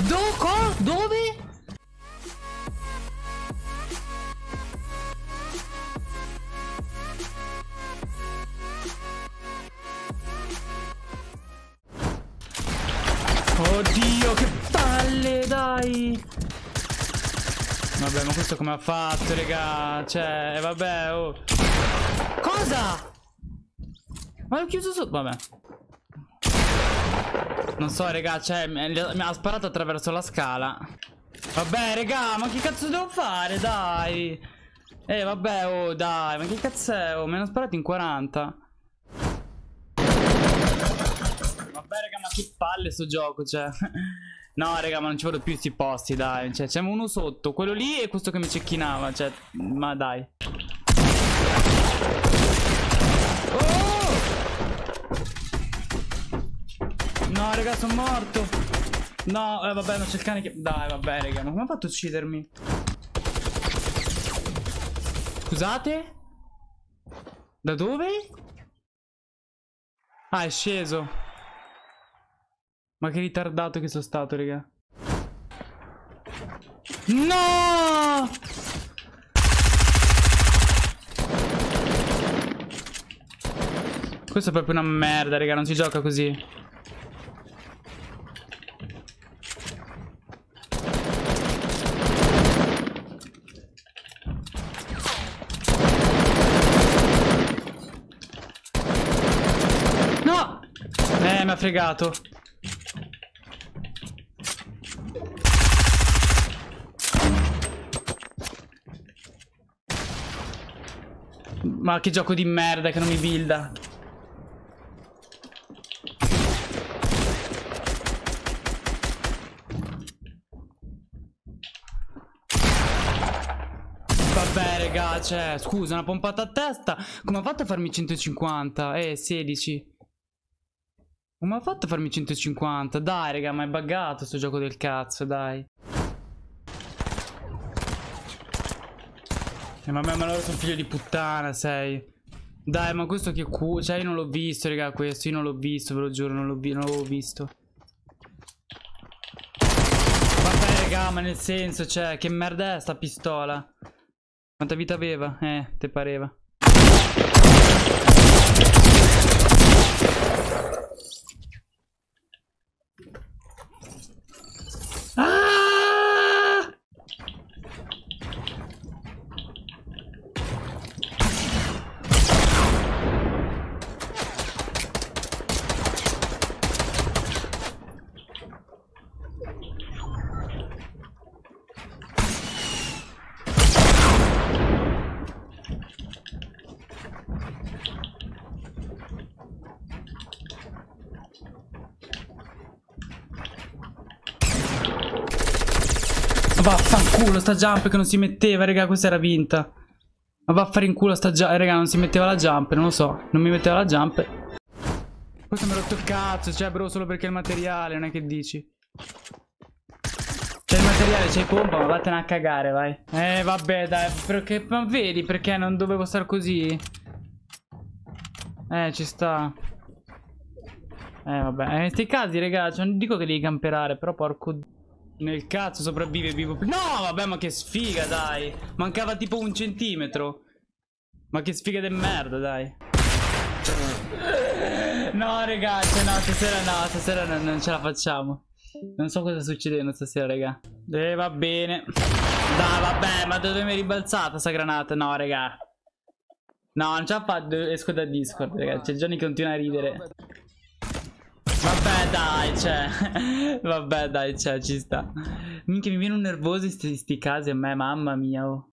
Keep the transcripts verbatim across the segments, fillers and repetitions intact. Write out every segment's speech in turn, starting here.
Do Dove? Oddio, che palle, dai. Vabbè, ma questo come ha fatto, raga? Cioè, vabbè, oh. Cosa? Ma l'ho chiuso su... Vabbè. Non so, raga, cioè, mi ha sparato attraverso la scala. Vabbè, raga, ma che cazzo devo fare, dai? Eh, vabbè, oh, dai, ma che cazzo è? Oh, mi hanno sparato in quaranta. Vabbè, raga, ma che palle sto gioco, cioè. No, raga, ma non ci vado più sti posti, dai. Cioè, c'è uno sotto, quello lì e questo che mi cecchinava, cioè, ma dai. Oh! No, raga, sono morto. No, eh, vabbè, non c'è il cane che... Dai, vabbè, raga, ma come ha fatto a uccidermi? Scusate? Da dove? Ah, è sceso. Ma che ritardato che sono stato, raga. No! Questo è proprio una merda, raga, non si gioca così. No! Eh, mi ha fregato. Ma che gioco di merda che non mi builda. Vabbè, raga, cioè, scusa, una pompata a testa. Come ha fatto a farmi centocinquanta? Eh, sedici. Come ha fatto a farmi centocinquanta? Dai, raga, ma è buggato sto gioco del cazzo, dai. Eh, ma me, ma loro sono figlio di puttana, sei. Dai, ma questo che cu... Cioè, io non l'ho visto, raga, questo. Io non l'ho visto, ve lo giuro, non l'ho vi... non l'avevo visto. Vabbè, raga, ma nel senso, cioè, che merda è sta pistola? Quanta vita aveva? Eh, te pareva. Ah! Vaffanculo sta jump che non si metteva, raga, questa era vinta. Ma va a fare in culo sta jump, raga, non si metteva la jump, non lo so. Non mi metteva la jump. Questo mi ha rotto il cazzo, cioè, bro, solo perché è il materiale, non è che dici. C'è il materiale, c'è il pompa, ma vattene a cagare, vai. Eh, vabbè, dai, perché, ma vedi perché non dovevo star così? Eh, ci sta. Eh, vabbè, in sti casi, raga, cioè, non dico che devi camperare, però porco... Nel cazzo sopravvive vivo. No, vabbè, ma che sfiga, dai. Mancava tipo un centimetro. Ma che sfiga del merda, dai. No, ragazzi, no, stasera no, stasera no, non ce la facciamo. Non so cosa sta succedendo stasera, raga. Eh, va bene. Dai, vabbè, ma dove mi è ribalzata sta granata? No, raga. No, non ce la fa, esco da Discord, raga. C'è Johnny che continua a ridere. Vabbè, dai, cioè. Vabbè, dai, cioè, ci sta. Minchia, mi viene un nervoso in sti, sti casi a me, mamma mia, oh.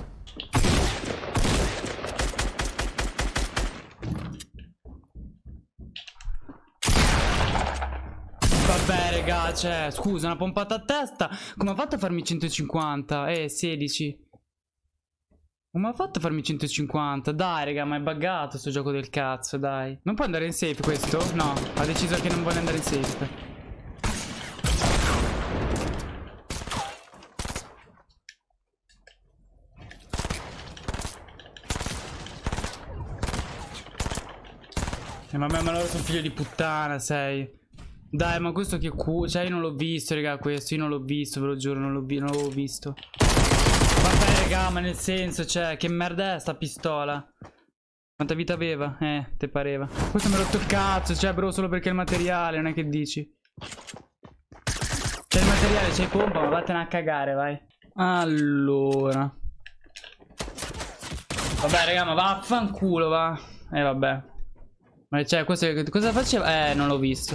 Vabbè, raga, cioè, scusa, una pompata a testa. Come ha fatto a farmi centocinquanta? Eh, sedici. Come ha fatto a farmi centocinquanta? Dai, raga, ma è buggato sto gioco del cazzo, dai. Non può andare in safe questo? No, ha deciso che non vuole andare in safe. Eh, ma, ma loro sono figlio di puttana, sei. Dai, ma questo che cu... Cioè, io non l'ho visto, raga, questo. Io non l'ho visto, ve lo giuro, non l'ho vi... non l'avevo visto. Vabbè, raga, ma nel senso, cioè, che merda è sta pistola? Quanta vita aveva? Eh, te pareva. Questo mi ha rotto il cazzo, cioè, bro, solo perché è il materiale, non è che dici. C'è il materiale, c'è il pompa, ma vattene a cagare, vai. Allora. Vabbè, raga, ma vaffanculo, va. Eh, vabbè. Ma cioè, questo cosa faceva? Eh, non l'ho visto.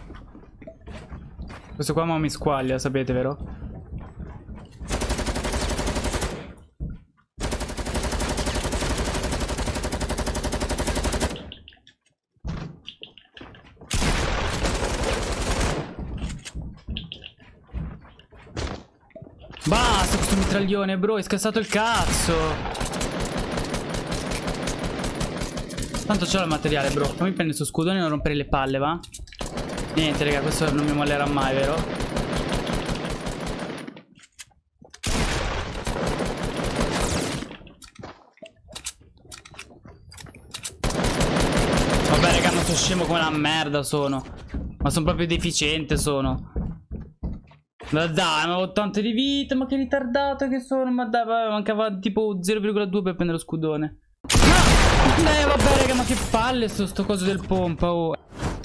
Questo qua mo mi squaglia, sapete, vero? Basta questo mitraglione, bro, hai scassato il cazzo. Tanto c'ho il materiale, bro. Fammi prendere questo scudone e non rompere le palle, va? Niente, raga, questo non mi mollerà mai, vero? Vabbè, raga, non sono scemo come una merda, sono. Ma sono proprio deficiente, sono. Ma dai, ma ho ottanta di vita, ma che ritardato che sono. Ma dai, mancava tipo zero virgola due per prendere lo scudone. No! Eh, vabbè, raga, ma che palle sto, sto coso del pompa, oh.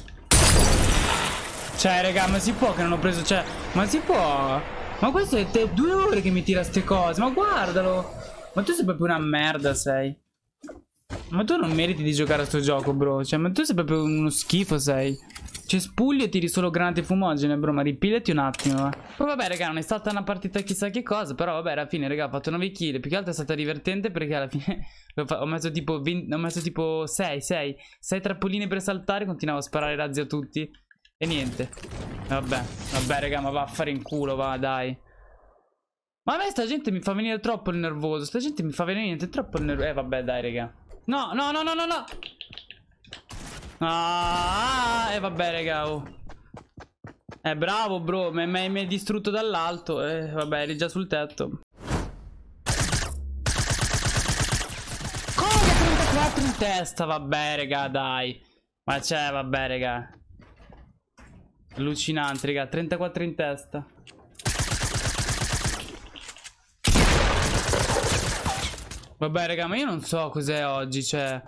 Cioè, raga, ma si può che non ho preso, cioè, ma si può? Ma questo è te, due ore che mi tira ste cose, ma guardalo. Ma tu sei proprio una merda, sei. Ma tu non meriti di giocare a sto gioco, bro. Cioè, ma tu sei proprio uno schifo, sei. Cioè, spugli e tiri solo granate fumogene, bro. Ma ripigliati un attimo, va. Poi vabbè, raga, non è stata una partita chissà che cosa. Però vabbè, alla fine, raga, ho fatto nove kill. Più che altro è stata divertente perché alla fine ho messo tipo venti, ho messo tipo sei, sei sei trappoline per saltare. Continuavo a sparare razzi a tutti. E niente. Vabbè, vabbè, raga, ma va a fare in culo, va, dai. Ma a me sta gente mi fa venire troppo il nervoso. Sta gente mi fa venire niente troppo il nervoso. Eh, vabbè, dai, raga. No, no, no, no, no, no. Ah, e eh, vabbè, raga, oh. Eh, bravo, bro. Mi hai distrutto dall'alto. Eh, vabbè, eri già sul tetto. Come trentaquattro in testa? Vabbè, raga, dai. Ma c'è, vabbè, raga. Allucinante, raga. trentaquattro in testa. Vabbè, raga, ma io non so cos'è oggi, cioè.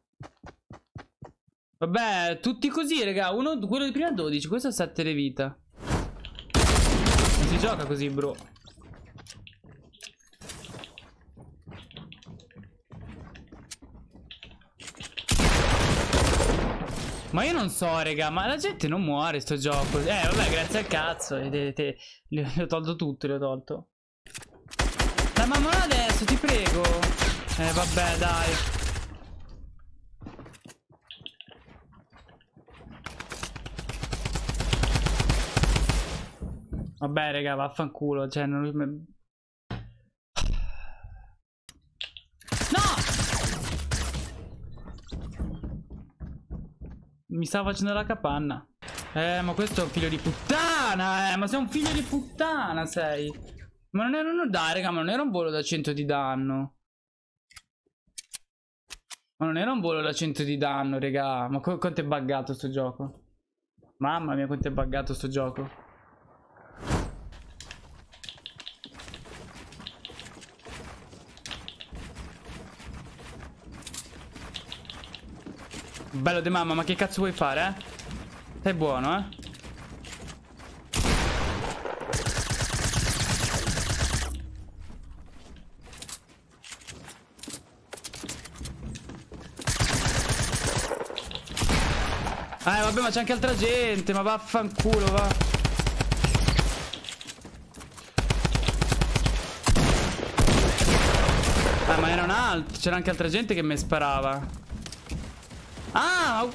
Vabbè, tutti così, raga. Uno, quello di prima dodici, questo ha sette di vita. Non si gioca così, bro. Ma io non so, raga, ma la gente non muore sto gioco. Eh, vabbè, grazie al cazzo. Te, te, le, le ho tolto tutto, le ho tolto. Dai, ma non adesso, ti prego. Eh, vabbè, dai. Vabbè, raga, vaffanculo. Cioè, non... No! Mi stava facendo la capanna. Eh, ma questo è un figlio di puttana, eh. Ma sei un figlio di puttana, sei. Ma non era... Non, dai, raga, ma non era un volo da cento di danno. Ma non era un volo da cento di danno, raga. Ma qu quanto è buggato sto gioco. Mamma mia, quanto è buggato sto gioco. Bello de mamma, ma che cazzo vuoi fare, eh? Sei buono, eh? Eh, vabbè, ma c'è anche altra gente, ma vaffanculo, va. Ah, ma era un altro, c'era anche altra gente che mi sparava. Ah!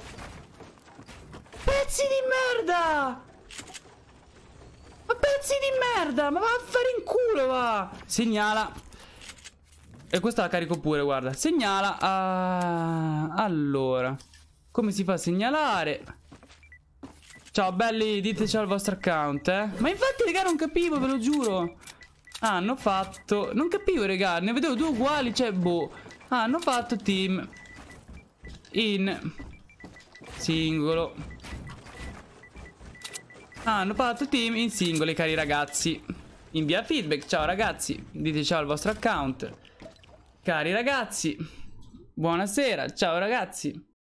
Pezzi di merda! Ma pezzi di merda! Ma va a fare in culo, va! Segnala. E questa la carico pure, guarda. Segnala. Ah, allora. Come si fa a segnalare? Ciao, belli, dite ciao al vostro account, eh. Ma infatti, raga, non capivo, ve lo giuro. Ah, hanno fatto... Non capivo, raga. Ne vedevo due uguali, cioè, boh. Ah, hanno fatto team... In singolo. Hanno fatto team in singoli, cari ragazzi. Invia feedback. Ciao ragazzi. Dite ciao al vostro account. Cari ragazzi. Buonasera. Ciao ragazzi.